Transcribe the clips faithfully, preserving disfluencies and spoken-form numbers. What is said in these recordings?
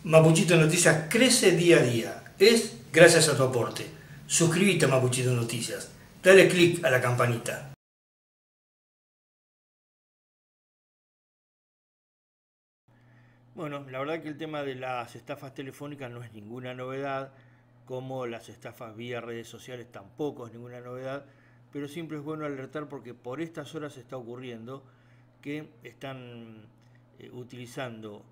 Mapuchito Noticias crece día a día. Es gracias a tu aporte. Suscríbete a Mapuchito Noticias. Dale click a la campanita. Bueno, la verdad que el tema de las estafas telefónicas no es ninguna novedad, como las estafas vía redes sociales tampoco es ninguna novedad, pero siempre es bueno alertar porque por estas horas está ocurriendo que están eh, utilizando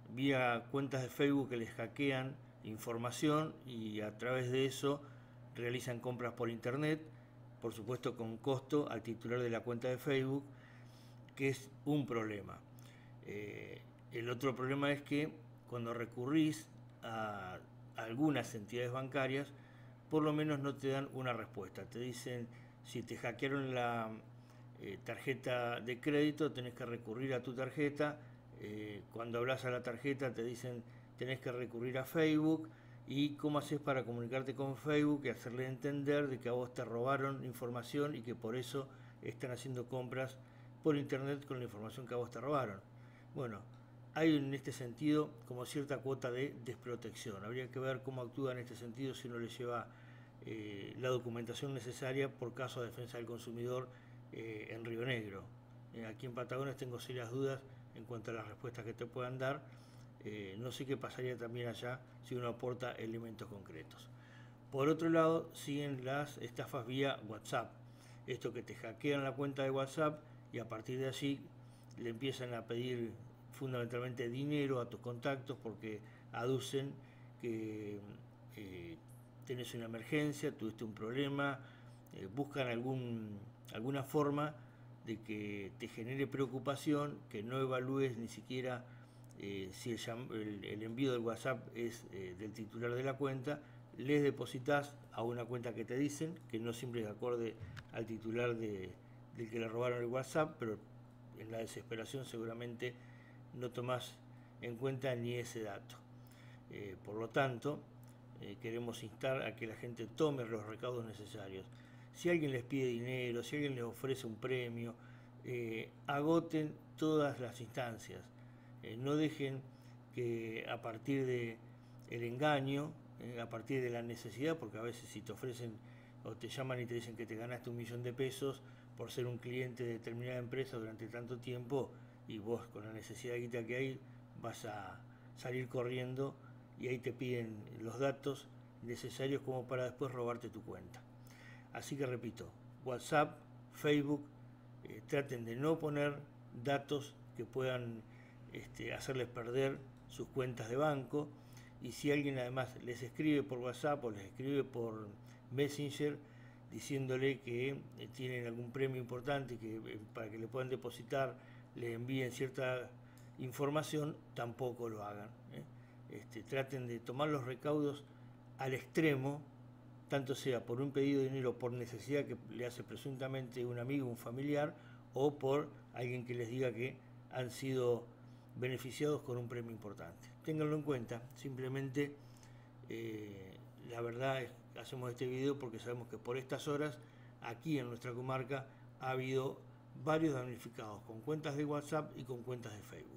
vía cuentas de Facebook que les hackean información y a través de eso realizan compras por internet, por supuesto con costo al titular de la cuenta de Facebook, que es un problema. Eh, el otro problema es que cuando recurrís a algunas entidades bancarias, por lo menos no te dan una respuesta. Te dicen, si te hackearon la eh, tarjeta de crédito, tenés que recurrir a tu tarjeta. Eh, cuando hablas a la tarjeta, te dicen, tenés que recurrir a Facebook. ¿Y cómo haces para comunicarte con Facebook y hacerle entender de que a vos te robaron información y que por eso están haciendo compras por internet con la información que a vos te robaron? Bueno, hay en este sentido como cierta cuota de desprotección. Habría que ver cómo actúa en este sentido si no le lleva eh, la documentación necesaria por caso de defensa del consumidor eh, en Río Negro. Eh, aquí en Patagones tengo serias dudas en cuanto a las respuestas que te puedan dar. Eh, no sé qué pasaría también allá si uno aporta elementos concretos. Por otro lado, siguen las estafas vía WhatsApp. Esto que te hackean la cuenta de WhatsApp y a partir de allí le empiezan a pedir fundamentalmente dinero a tus contactos porque aducen que eh, tenés una emergencia, tuviste un problema, eh, buscan algún, alguna forma de que te genere preocupación, que no evalúes ni siquiera eh, si el, el, el, envío del WhatsApp es eh, del titular de la cuenta, les depositas a una cuenta que te dicen, que no siempre es acorde al titular de, del que le robaron el WhatsApp, pero en la desesperación seguramente no tomás en cuenta ni ese dato. Eh, por lo tanto, eh, queremos instar a que la gente tome los recaudos necesarios. Si alguien les pide dinero, si alguien les ofrece un premio, eh, agoten todas las instancias. Eh, no dejen que a partir del de engaño, eh, a partir de la necesidad, porque a veces si te ofrecen o te llaman y te dicen que te ganaste un millón de pesos por ser un cliente de determinada empresa durante tanto tiempo y vos con la necesidad de guita que hay vas a salir corriendo y ahí te piden los datos necesarios como para después robarte tu cuenta. Así que repito, WhatsApp, Facebook, eh, traten de no poner datos que puedan este, hacerles perder sus cuentas de banco, y si alguien además les escribe por WhatsApp o les escribe por Messenger diciéndole que eh, tienen algún premio importante que eh, para que le puedan depositar le envíen cierta información, tampoco lo hagan. ¿eh? Este, traten de tomar los recaudos al extremo, tanto sea por un pedido de dinero por necesidad que le hace presuntamente un amigo, un familiar, o por alguien que les diga que han sido beneficiados con un premio importante. Ténganlo en cuenta, simplemente eh, la verdad es que hacemos este video porque sabemos que por estas horas aquí en nuestra comarca ha habido varios damnificados con cuentas de WhatsApp y con cuentas de Facebook.